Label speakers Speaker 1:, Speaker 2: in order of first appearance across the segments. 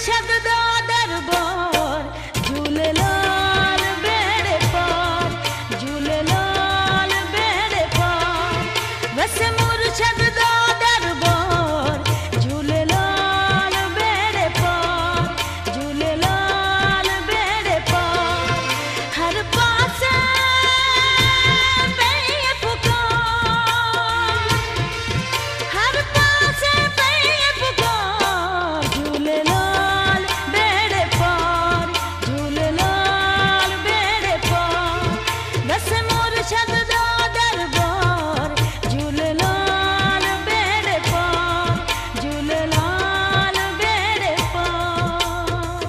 Speaker 1: मुर्शद दा दरबार झूलेलाल बेड़े पार, झूलेलाल बेड़े पार। बस मुर्शद दा दरबार झूलेलाल बेड़े पार, झूलेलाल बेड़े पार। हर पासे पे पुकार, हर पासे पे पुकार। झूलेलाल बेड़े पार, झूलेलाल बेड़े पार। बस मुर्शद दा दरबार झूलेलाल बेड़े पार, झूलेलाल बेड़े पार।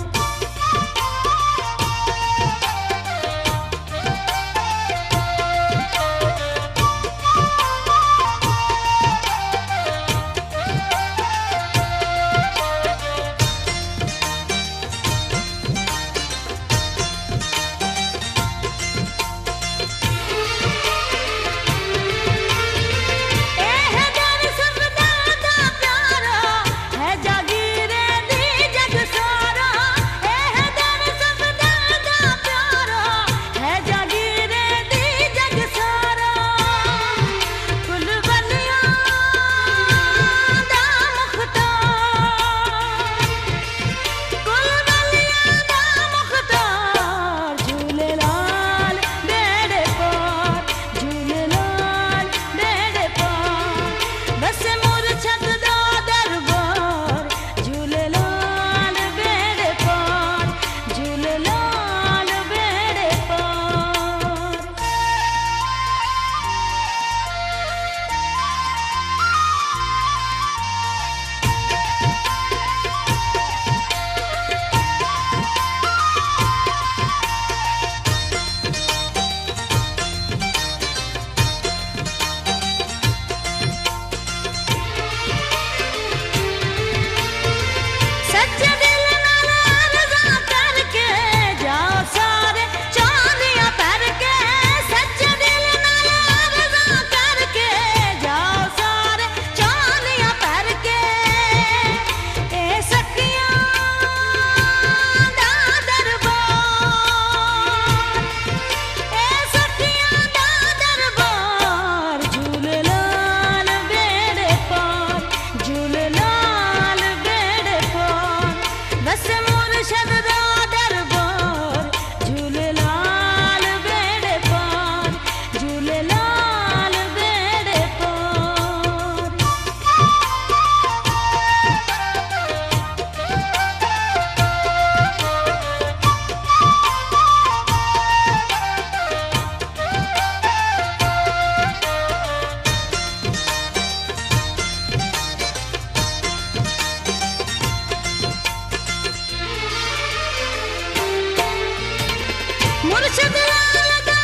Speaker 1: मुर्शद लाल दा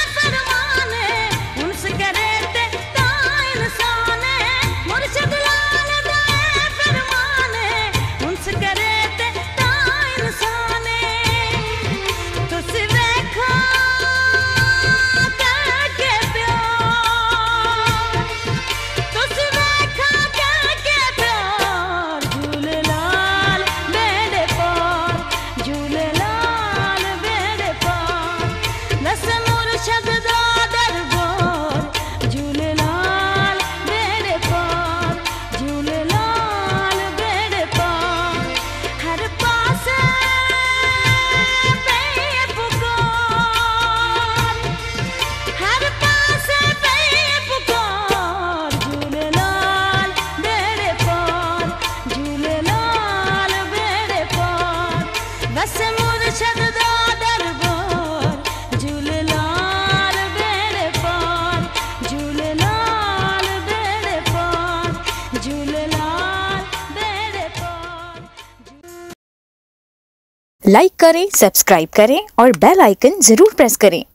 Speaker 1: फरमाने उनस करे ते ता इंसान है। मुर्शद लाल दा फरमाने उनस करे ते ता इंसान है। तुस वेखो करके प्यार, तुस वेखो करके प्यार। झूलेलाल बेड़े पार, झूलेलाल बेड़े पार। बस मुर्शद दा दरबार झूलेलाल बेड़े पार, झूलेलाल बेड़े पार। हर पासे पे पुकार, हर पासे पे पुकार। झूलेलाल बेड़े पार, झूलेलाल बेड़े पार। बस मुर्शद दा दरबार झूलेलाल बेड़े पार, झूलेलाल बेड़े पार, झूलेलाल बेड़े पार।
Speaker 2: लाइक करें, सब्सक्राइब करें और बेल आइकन जरूर प्रेस करें।